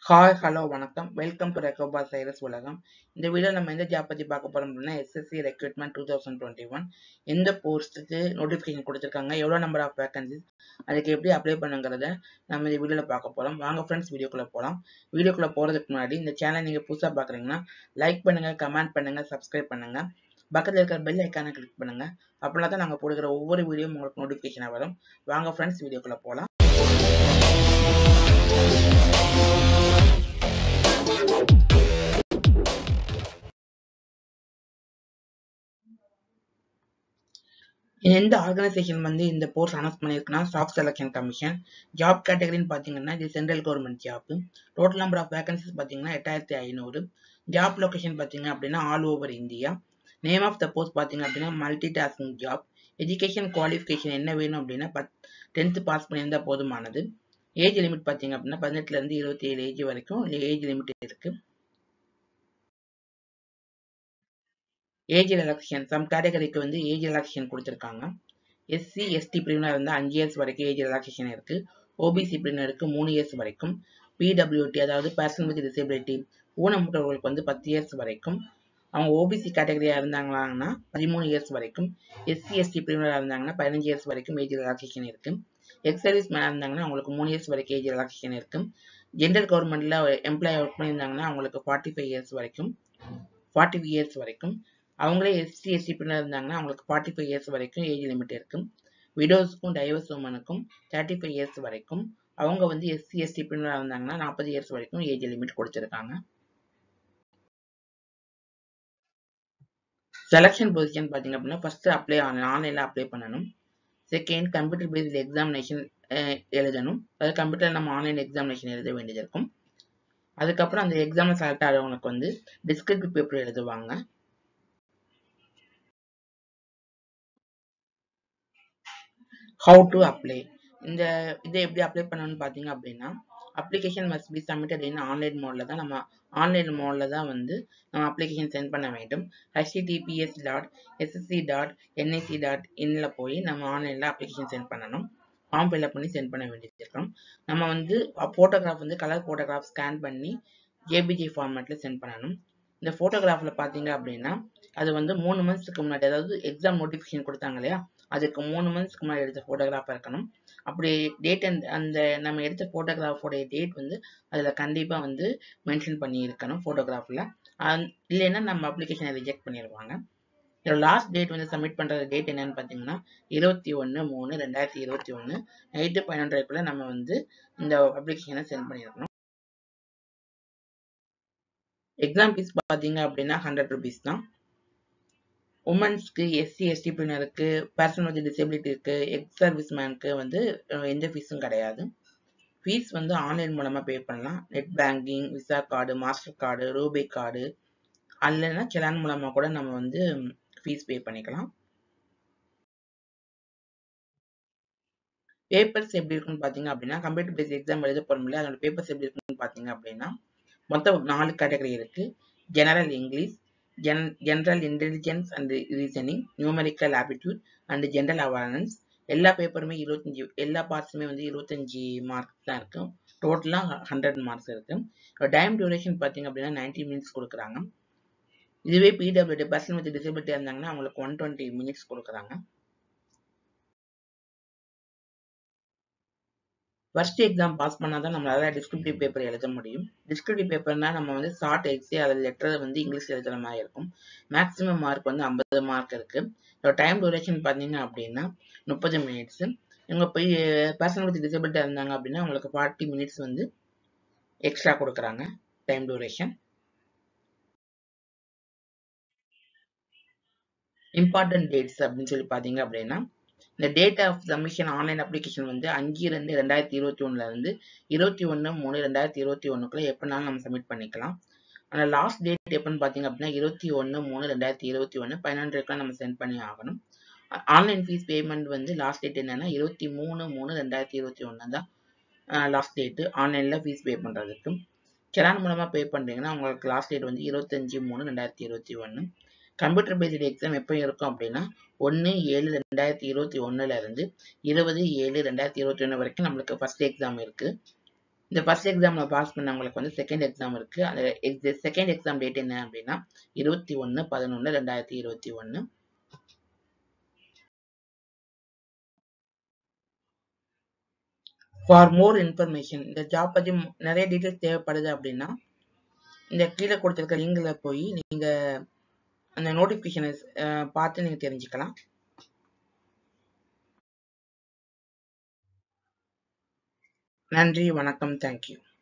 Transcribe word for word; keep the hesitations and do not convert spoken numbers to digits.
Hi hello வணக்கம் welcome to ரெக்கோபா சைரஸ் உலகம். இந்த வீடியோ நம்ம எந்த ஜாப் பற்றி பார்க்க போகிறோம் அப்படின்னா SSC recruitment two thousand twenty one எந்த போஸ்ட்டுக்கு நோட்டிஃபிகேஷன் கொடுத்துருக்காங்க, எவ்வளோ நம்பர் ஆஃப் வேகன்சிஸ், அதுக்கு எப்படி அப்ளை பண்ணுங்கிறத நம்ம இந்த வீடியோவில் பார்க்க போகிறோம். வாங்க ஃப்ரெண்ட்ஸ் வீடியோக்குள்ளே போகலாம். வீடியோக்குள்ளே போகிறதுக்கு முன்னாடி இந்த சேனல் நீங்கள் புதுசாக பார்க்குறீங்கன்னா லைக் பண்ணுங்கள், கமெண்ட் பண்ணுங்கள், சப்ஸ்கிரைப் பண்ணுங்கள், பக்கத்தில் இருக்கிற பெல் ஐக்கானை கிளிக் பண்ணுங்கள். அப்படின்னா தான் நாங்கள் போடுகிற ஒவ்வொரு வீடியோ உங்களுக்கு நோட்டிஃபிகேஷனாக வரும். வாங்க ஃப்ரெண்ட்ஸ் வீடியோக்குள்ளே போகலாம். எந்த ஆர்கனைசேஷன் வந்து இந்த போஸ்ட் அனௌன்ஸ் பண்ணியிருக்குன்னா ஸ்டாஃப் செலெக்ஷன் கமிஷன். ஜாப் கேட்டகரின்னு பார்த்தீங்கன்னா இது central government job. Total number of vacancies பார்த்தீங்கன்னா எட்டாயிரத்தி ஐநூறு. ஜாப் லொகேஷன் பார்த்தீங்க அப்படின்னா all over India. Name of the post பார்த்தீங்க அப்படின்னா multi tasking job. Education qualification என்ன வேணும் அப்படின்னா பத் டென்த்து பாஸ் பண்ணியிருந்தால் போதுமானது. ஏஜ் லிமிட் பார்த்தீங்க அப்படின்னா பதினெட்டுலேருந்து இருபத்தி ஏழு ஏஜ் வரைக்கும் ஏஜ் லிமிட் இருக்கு. ஏஜ் ரிலாக்ஸேஷன் சம் கேட்டகரிக்கு வந்து ஏஜ் ரிலாக்ஸேஷன் கொடுத்துருக்காங்க. எஸ்சி எஸ்டி பிரிவினர் இருந்தால் அஞ்சு இயர்ஸ் வரைக்கும் ஏஜ் ரிலாக்ஸேஷன் இருக்கு. ஓபிசி பிரிவினருக்கு மூணு இயர்ஸ் வரைக்கும். பிடபிள்யூடி அதாவது பர்சன் வித் டிசபிலிட்டி ஊனமுற்றவர்களுக்கு வந்து பத்து இயர்ஸ் வரைக்கும். அவங்க ஓபிசி கேட்டகரியா இருந்தாங்கன்னா பதிமூணு இயர்ஸ் வரைக்கும். எஸ்சி எஸ்டி பிரிவினராக இருந்தாங்கன்னா பதினஞ்சு இயர்ஸ் வரைக்கும் ஏஜ் ரிலாக்ஸேஷன் இருக்கு. எக்ஸ் சர்வீஸ் மேனாக இருந்தாங்கன்னா அவங்களுக்கு மூணு இயர்ஸ் வரைக்கும் ஏஜ் ரிலாக்ஸேஷன் இருக்கு. ஜென்ரல் கவர்மெண்ட்ல எம்ப்ளாயி ஒர்க் பண்ணியிருந்தாங்கன்னா அவங்களுக்கு ஃபார்ட்டி ஃபைவ் இயர்ஸ் வரைக்கும் ஃபார்ட்டி ஃபைவ் இயர்ஸ் வரைக்கும். அவங்களே எஸ்சி எஸ்டி பிரிவினர் இருந்தாங்கன்னா அவங்களுக்கு ஃபார்ட்டி ஃபைவ் இயர்ஸ் வரைக்கும் ஏஜ் லிமிட் இருக்கு. விடோஸ்க்கும் டைவர்ஸ் உமனுக்கும் தேர்ட்டி ஃபைவ் இயர்ஸ் வரைக்கும். அவங்க வந்து எஸ்சி எஸ்டி பிரிவினராக இருந்தாங்கன்னா நாற்பது இயர்ஸ் வரைக்கும் ஏஜ் லிமிட் கொடுத்துருக்காங்க. செலக்ஷன் பொசிஷன் பார்த்தீங்க அப்படின்னா ஃபர்ஸ்ட் அப்ளை ஆன்லைனில் அப்ளை பண்ணணும். செகண்ட் கம்ப்யூட்டர் பேஸ்ட் எக்ஸாமினேஷன் எழுதணும். அதாவது கம்ப்யூட்டர் நம்ம ஆன்லைன் எக்ஸாமினேஷன் எழுத வேண்டியது இருக்கும். அதுக்கப்புறம் அந்த எக்ஸாமில் செலக்ட் ஆகிறவங்களுக்கு வந்து டிஸ்கிரிப்டிவ் பேப்பர் எழுதுவாங்க. ஹவு டு அப்ளை, இந்த இதை எப்படி அப்ளை பண்ணணும்னு பார்த்தீங்க அப்படின்னா application must be submitted in online மோடில் தான் நம்ம ஆன்லைன் மோடில் தான் வந்து நம்ம அப்ளிகேஷன் சென்ட் பண்ண வேண்டும். HTTPS dot SSC dot NIC dot இன்ல போய் நம்ம ஆன்லைனில் அப்ளிகேஷன் சென்ட் பண்ணணும். ஃபார்ம் ஃபில்அப் பண்ணி சென்ட் பண்ண வேண்டியது இருக்கும். நம்ம வந்து ஃபோட்டோகிராஃப் வந்து கலர் ஃபோட்டோகிராஃப் ஸ்கேன் பண்ணி ஜேபிஜி ஃபார்மேட்டில் சென்ட் பண்ணணும். இந்த ஃபோட்டோகிராஃபில் பார்த்தீங்க அப்படின்னா அது வந்து மூணு மந்த்ஸ்க்கு முன்னாடி, அதாவது எக்ஸாம் நோட்டிஃபிகேஷன் கொடுத்தாங்க இல்லையா, அதுக்கு மூணு மந்த்ஸ்க்கு முன்னாடி எடுத்த ஃபோட்டோகிராஃபாக இருக்கணும். அப்படி டேட் அண்ட் அந்த நம்ம எடுத்த ஃபோட்டோகிராஃபோடைய டேட் வந்து அதில் கண்டிப்பாக வந்து மென்ஷன் பண்ணி இருக்கணும் ஃபோட்டோகிராஃபில். இல்லைன்னா நம்ம அப்ளிகேஷனை ரிஜெக்ட் பண்ணிடுவாங்க. இதோட லாஸ்ட் டேட் வந்து சப்மிட் பண்ணுற டேட் என்னன்னு பார்த்தீங்கன்னா இருபத்தி ஒன்று மூணு ரெண்டாயிரத்தி இருபத்தி ஒன்று நைட்டு பன்னெண்டரைக்குள்ளே நம்ம வந்து இந்த அப்ளிகேஷனை சென்ட் பண்ணியிருக்கணும். எக்ஸாம் ஃபீஸ் பார்த்தீங்க அப்படின்னா ஹண்ட்ரட் ருபீஸ் தான். உமன்ஸ்க்கு, எஸ்சி எஸ்டி பிரிவினருக்கு, பர்சன் வித் டிசபிலிட்டி இருக்கு, எக்ஸ் சர்வீஸ் மேனுக்கு வந்து எந்த ஃபீஸும் கிடையாது. ஃபீஸ் வந்து ஆன்லைன் மூலமாக பே பண்ணலாம். Net banking, Visa card, Master card, RuPay card அல்லனா செலான் மூலமாக கூட நம்ம வந்து ஃபீஸ் பே பண்ணிக்கலாம். பேப்பர்ஸ் எப்படி இருக்குன்னு பார்த்தீங்க அப்படின்னா கம்ப்யூட்டர் பேஸ்ட் எக்ஸாம் எழுத போகிறோம் இல்லையா, அதோட பேப்பர்ஸ் எப்படி இருக்குன்னு பார்த்தீங்க அப்படின்னா மொத்தம் நாலு கேட்டகரி இருக்கு. General English, gen general intelligence and reasoning, numerical aptitude and general awareness. எல்லா பேப்பருமே இருபத்தஞ்சி எல்லா பார்ட்ஸுமே வந்து இருபத்தஞ்சி மார்க்ஸ் தான் இருக்கும். டோட்டலாக ஹண்ட்ரட் மார்க்ஸ் இருக்கு. டைம் டியூரேஷன் பார்த்தீங்க அப்படின்னா நைன்டி மினிட்ஸ் கொடுக்குறாங்க. இதுவே பிடபிள்யூடி பர்சன் வித் டிசபிலிட்டி இருந்தாங்கன்னா அவங்களுக்கு ஒன் டுவெண்ட்டி மினிட்ஸ் கொடுக்குறாங்க. ஃபர்ஸ்ட் எக்ஸாம் பாஸ் பண்ணால் தான் நம்மளால டிஸ்கிரிப்டிவ் பேப்பர் எழுத முடியும். டிஸ்கிரிப்டிவ் பேப்பர்னா நம்ம வந்து ஷார்ட் எக்ஸே அதில் லெட்டர் வந்து இங்கிலீஷ் எழுதுற மாதிரி இருக்கும். மேக்ஸிமம் மார்க் வந்து ஐம்பது மார்க் இருக்கு. டைம் டியூரேஷன் பார்த்தீங்க அப்படின்னா முப்பது மினிட்ஸ். இவங்க போய் பர்சன் வித் டிசபிலிட்டி இருந்தாங்க அப்படின்னா அவங்களுக்கு ஃபார்ட்டி மினிட்ஸ் வந்து எக்ஸ்ட்ரா கொடுக்குறாங்க டைம் டியூரேஷன். இம்பார்ட்டன்ட் டேட்ஸ் அப்படின்னு சொல்லி பார்த்தீங்க அப்படின்னா இந்த date of submission online application வந்து அஞ்சு ரெண்டு ரெண்டாயிரத்தி இருபத்தி ஒன்னுல இருந்து இருபத்தி ஒன்று மூணு ரெண்டாயிரத்தி இருபத்தி ஒன்றுக்குள்ள எப்படினாலும் நம்ம சப்மிட் பண்ணிக்கலாம். ஆனால் லாஸ்ட் டேட் எப்படின்னு பார்த்தீங்க அப்படின்னா இருபத்தி ஒன்று மூணு ரெண்டாயிரத்தி இருபத்தி ஒன்று பதினொன்றுக்குள்ள நம்ம சென்ட் பண்ணி ஆகணும். ஆன்லைன் ஃபீஸ் பேமெண்ட் வந்து லாஸ்ட் டேட் என்னன்னா இருபத்தி மூணு மூணு ரெண்டாயிரத்தி இருபத்தி ஒன்று தான் லாஸ்ட் டேட்டு ஆன்லைனில் ஃபீஸ் பே பண்ணுறதுக்கு. செலான் மூலமாக பே பண்ணுறீங்கன்னா உங்களுக்கு லாஸ்ட் டேட் வந்து இருபத்தஞ்சி மூணு ரெண்டாயிரத்தி இருபத்தி ஒன்று. கம்ப்யூட்டர் பேஸ்டு எக்ஸாம் எப்போ இருக்கும் அப்படின்னா ஒன்று ஏழு ரெண்டாயிரத்தி இருபத்தி ஒன்னுல இருந்து இருபது ஏழு ரெண்டாயிரத்தி இருபத்தி ஒன்று வரைக்கும் நம்மளுக்கு ஃபர்ஸ்ட் எக்ஸாம் இருக்கு. இந்த ஃபர்ஸ்ட் எக்ஸாமில் பாஸ் பண்ணவங்களுக்கு வந்து செகண்ட் எக்ஸாம் இருக்குது. அந்த எக்ஸ செகண்ட் எக்ஸாம் டேட் என்ன அப்படின்னா இருபத்தி ஒன்று பதினொன்று ரெண்டாயிரத்தி இருபத்தி ஒன்று. ஃபார் மோர் இன்ஃபர்மேஷன், இந்த ஜாப் பற்றி நிறைய டீட்டெயில்ஸ் தேவைப்படுது அப்படின்னா இந்த கீழே கொடுத்துருக்க லிங்கில் போய் நீங்கள் அந்த நோட்டிஃபிகேஷனை பார்த்து நீங்கள் தெரிஞ்சுக்கலாம். நன்றி, வணக்கம், தேங்க்யூ.